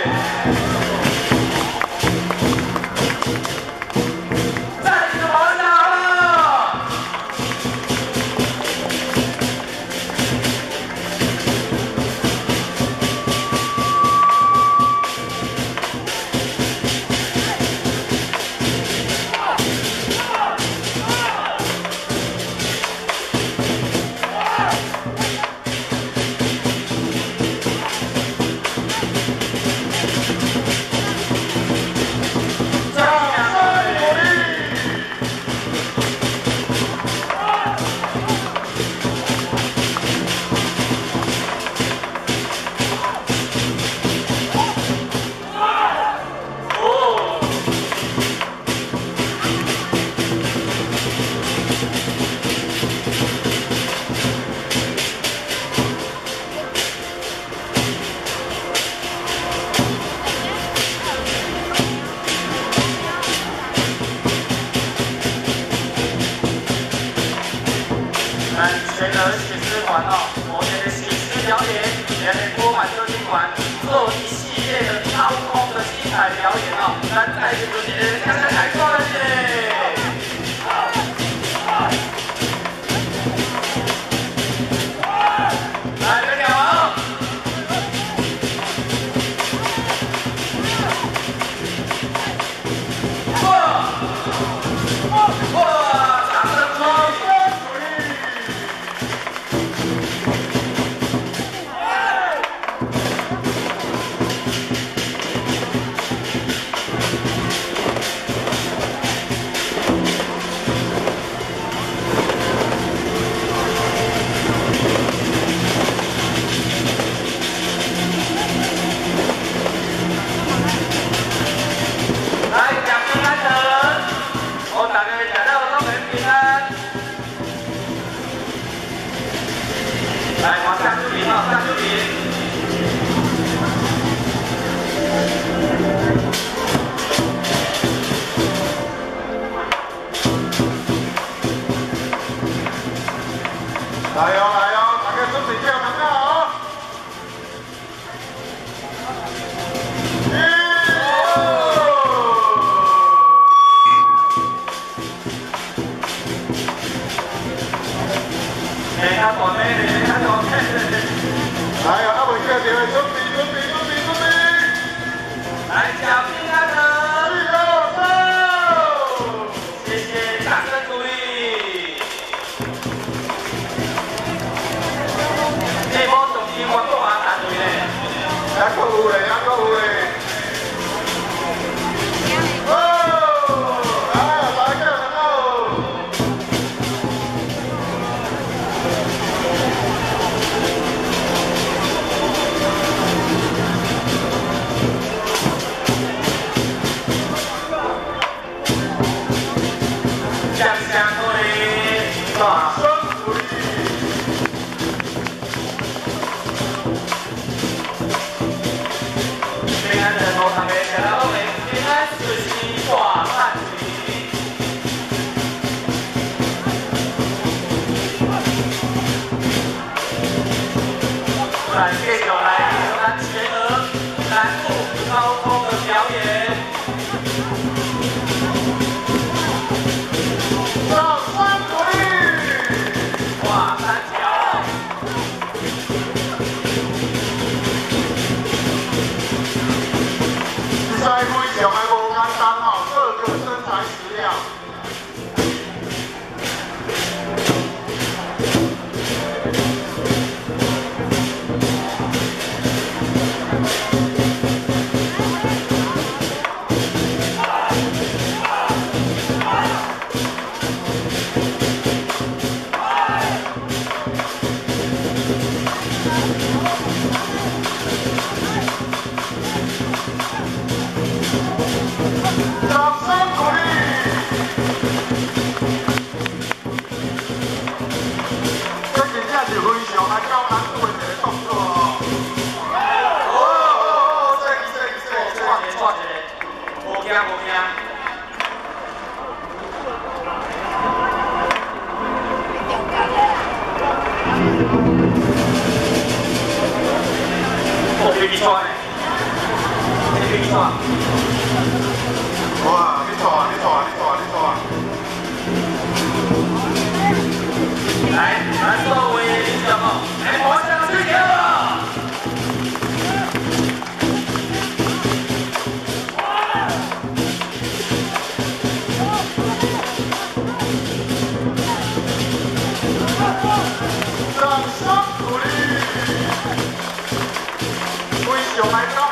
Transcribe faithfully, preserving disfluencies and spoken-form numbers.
全额喜事馆哦，我们的喜事表演，也能播满球厅馆做一系列的高空的精彩表演哦，咱再次祝你大家来过了耶！来，别鸟啊！哇！哇！掌声鼓励！ 来，往下注意啊，下注意。来哟来哟，大家准备叫人啊哦！哎，他左边，他左边。 来呀，阿伟哥，准备准备准备准备！来，小兵安德，一二三，谢谢，掌声鼓励。这波总经我做完单队嘞，还够有嘞，还够有嘞。哦，来，来个人哦。 来线。哇，你错啊！你错啊！你错啊！你错啊！来，来，各位领导们，来，马上睡觉了。掌声鼓励！为小孩高。